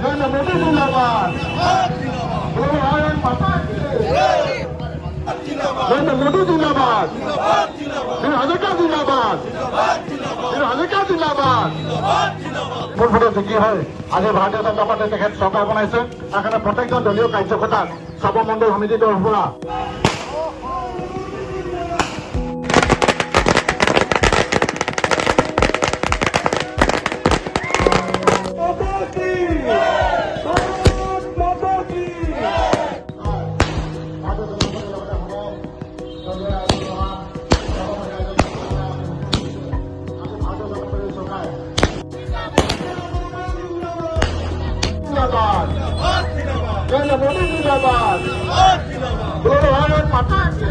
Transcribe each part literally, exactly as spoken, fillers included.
Nanda Modi Zindabad. Guru Bharat Mata Ki. Nanda Modi Zindabad. Guru Hazika Zindabad. Guru Hazika Zindabad. মোৰ ভোটে জিকি হয় আজি ভাৰতীয় জনতা পাৰ্টীয়ে তেখেত চৰকাৰ বনাইছে সেইকাৰণে প্ৰত্যেকজন দলীয় কাৰ্যকৰ্তাক চাব মণ্ডল সমিতিৰ তৰফৰ পৰা Nanda Modi Zindabad. Guru Bharat Mata Ki.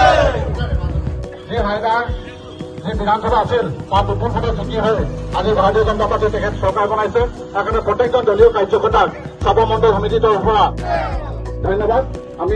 এই হাইদাৰ এই বিধানসভা আছিল তাত নতুন ভোটে জিকি হৈ আজি ভাৰতীয় জনতা পাৰ্টীয়ে তেখেত চৰকাৰ বনাইছে সেইকাৰণে প্ৰত্যেকজন দলীয় কাৰ্যকৰ্তাক চাব মণ্ডল সমিতিৰ তৰফৰ পৰা ধন্যবাদ আমি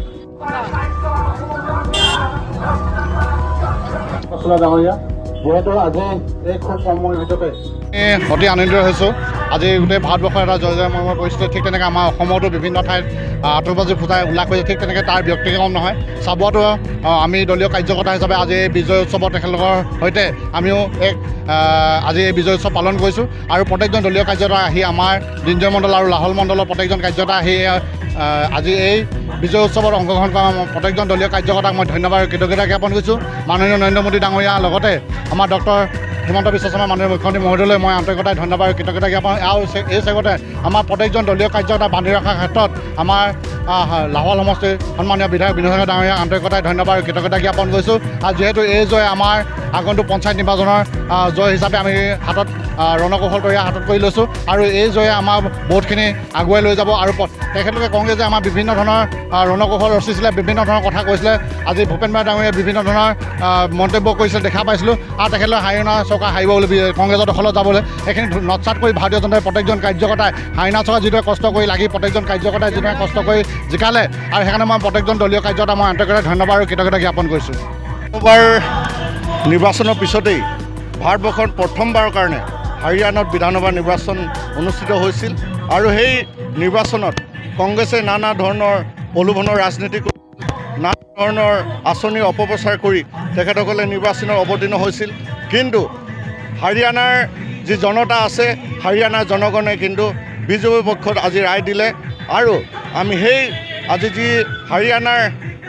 ডাঙৰীয়া যিহেতু আজি এই খুব কম সময়ৰ ভিতৰতে অতি আনন্দিত হৈছোঁ আজি গোটেই ভাৰতবৰ্ষৰ এটা জয় জয় মৰ্মৰ পৰিস্থিতি ঠিক তেনেকৈ আমাৰ অসমতো বিভিন্ন ঠাইত আতচবাজি ফুটাই উল্লাস কৰিছে ঠিক তেনেকৈ তাৰ ব্যক্তিক্ৰম নহয় চাবুৱাতো আমি দলীয় কাৰ্যকৰ্তা হিচাপে আজি এই বিজয় উৎসৱত তেখেতলোকৰ সৈতে আমিও এক আজি এই বিজয় উৎসৱ পালন কৰিছোঁ আৰু প্ৰত্যেকজন দলীয় কাৰ্যকৰ্তা আহি আমাৰ দিনজয় মণ্ডল আৰু লাহোল মণ্ডলৰ প্ৰত্যেকজন কাৰ্যকৰ্তা আহি আজি এই বিজয় উৎসৱত অংশগ্ৰহণ কৰা প্ৰত্যেকজন দলীয় কাৰ্যকৰ্তাক মই ধন্যবাদ আৰু কৃতজ্ঞতা জ্ঞাপন কৰিছোঁ মাননীয় নৰেন্দ্ৰ মোদী ডাঙৰীয়া লগতে আমাৰ ডক্টৰ হিমন্ত বিশ্ব শৰ্মা মাননীয় মুখ্যমন্ত্ৰী মহোদয়লৈ মই আন্তৰিকতাৰে ধন্যবাদ আৰু কৃতজ্ঞতা জ্ঞাপন আৰু এই চেগতে আমাৰ প্ৰত্যেকজন দলীয় কাৰ্যকৰ্তা বান্ধি ৰখাৰ ক্ষেত্ৰত আমাৰ লাহোৱাল সমষ্টিৰ সন্মানীয় বিধায়ক বিনোদ ডাঙৰীয়াক আন্তৰিকতাৰে ধন্যবাদ আৰু কৃতজ্ঞতা জ্ঞাপন কৰিছোঁ আৰু যিহেতু এই জয় আমাৰ আগন্তুক পঞ্চায়ত নিৰ্বাচনৰ জয় হিচাপে আমি হাতত ৰণকৌশল তৈয়াৰ হাতত কৰি লৈছোঁ আৰু এই জয়ে আমাৰ বহুতখিনি আগুৱাই লৈ যাব আৰু তেখেতলোকে কংগ্ৰেছে আমাৰ বিভিন্ন ধৰণৰ ৰণকৌশল ৰচিছিলে বিভিন্ন ধৰণৰ কথা কৈছিলে আজি ভূপেন বৰা ডাঙৰীয়াই বিভিন্ন ধৰণৰ মন্তব্য কৰিছিলে দেখা পাইছিলোঁ আৰু তেখেতলোকে হাৰিয়ানা চৰকাৰ হাৰিব বুলি কংগ্ৰেছৰ দখলত যাবলৈ সেইখিনি নৎসাত কৰি ভাৰতীয় জনতাই প্ৰত্যেকজন কাৰ্যকৰ্তাই হাৰিয়ানা চৰকাৰ যিদৰে কষ্ট কৰি লাগি প্ৰত্যেকজন কাৰ্যকৰ্তাই যিদৰে কষ্ট কৰি জিকালে আৰু সেইকাৰণে মই প্ৰত্যেকজন দলীয় কাৰ্যকৰ্তা মই আন্তৰিকতাৰে ধন্যবাদ আৰু কৃতজ্ঞতা জ্ঞাপন কৰিছোঁ এবাৰ নিৰ্বাচনৰ পিছতেই ভাৰতবৰ্ষত প্ৰথমবাৰৰ কাৰণে হাৰিয়ানাত বিধানসভা নিৰ্বাচন অনুষ্ঠিত হৈছিল আৰু সেই নিৰ্বাচনত কংগ্ৰেছে নানা ধৰণৰ প্ৰলোভনৰ ৰাজনীতি কৰি নানা ধৰণৰ আঁচনিৰ অপপ্ৰচাৰ কৰি তেখেতসকলে নিৰ্বাচনত অৱতীৰ্ণ হৈছিল কিন্তু হাৰিয়ানাৰ যি জনতা আছে হাৰিয়ানাৰ জনগণে কিন্তু বিজেপিৰ পক্ষত আজি ৰায় দিলে আৰু আমি সেই আজি যি হাৰিয়ানাৰ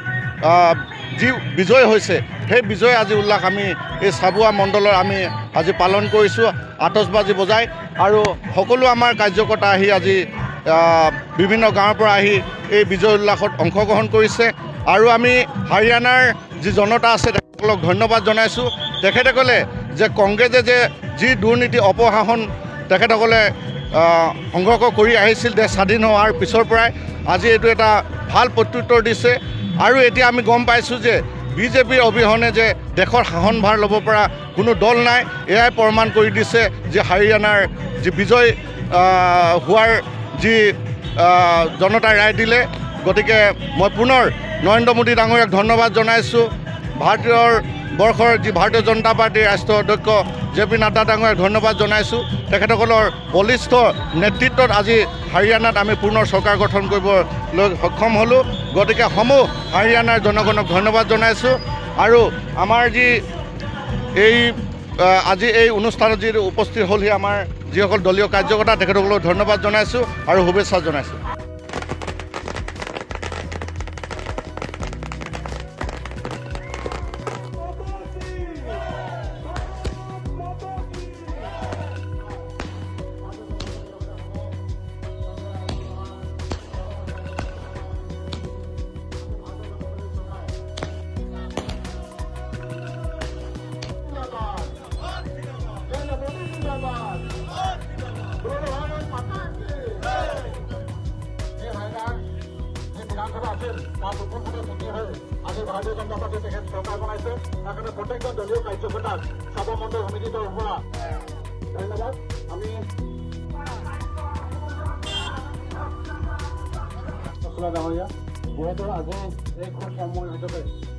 যি বিজয় হৈছে সেই বিজয় আজি উল্লাস আমি এই চাবুৱা মণ্ডলৰ আমি আজি পালন কৰিছোঁ আতচবাজি বজাই আৰু সকলো আমাৰ কাৰ্যকৰ্তা আহি আজি বিভিন্ন গাঁৱৰ পৰা আহি এই বিজয় উল্লাসত অংশগ্ৰহণ কৰিছে আৰু আমি হাৰিয়ানাৰ যি জনতা আছে তেখেতসকলক ধন্যবাদ জনাইছোঁ তেখেতসকলে যে কংগ্ৰেছে যে যি দুৰ্নীতি অপশাসন তেখেতসকলে সংঘৰ্ষ কৰি আহিছিল দেশ স্বাধীন হোৱাৰ পিছৰ পৰাই আজি এইটো এটা ভাল প্ৰত্যুত্তৰ দিছে আৰু এতিয়া আমি গম পাইছোঁ যে বিজেপিৰ অবিহনে যে দেশৰ শাসনভাৰ ল'ব পৰা কোনো দল নাই এয়াই প্ৰমাণ কৰি দিছে যে হাৰিয়ানাৰ যি বিজয় হোৱাৰ যি জনতাই ৰায় দিলে গতিকে মই পুনৰ নৰেন্দ্ৰ মোদী ডাঙৰীয়াক ধন্যবাদ জনাইছোঁ ভাৰতীয় বৰ্ষৰ যি ভাৰতীয় জনতা পাৰ্টীৰ ৰাষ্ট্ৰীয় অধ্যক্ষ জে পি নাড্ডা ডাঙৰীয়াক ধন্যবাদ জনাইছোঁ তেখেতসকলৰ বলিষ্ঠ নেতৃত্বত আজি হাৰিয়ানাত আমি পুনৰ চৰকাৰ গঠন কৰিবলৈ সক্ষম হ'লোঁ গতিকে সমূহ হাৰিয়ানাৰ জনগণক ধন্যবাদ জনাইছোঁ আৰু আমাৰ যি এই আজি এই অনুষ্ঠানত যি উপস্থিত হ'লহি আমাৰ যিসকল দলীয় কাৰ্যকৰ্তা তেখেতসকলক ধন্যবাদ জনাইছোঁ আৰু শুভেচ্ছা জনাইছোঁ আজি ভাৰতীয় জনতা পাৰ্টীয়ে তেখেত চৰকাৰ বনাইছে সেইকাৰণে প্ৰত্যেকজন দলীয় কাৰ্যকৰ্তাক চাব মণ্ডল সমিতিৰ তৰফৰ পৰা ধন্যবাদ আমি ডাঙৰীয়া যিহেতু আজি এই খুব কম সময়ৰ ভিতৰতে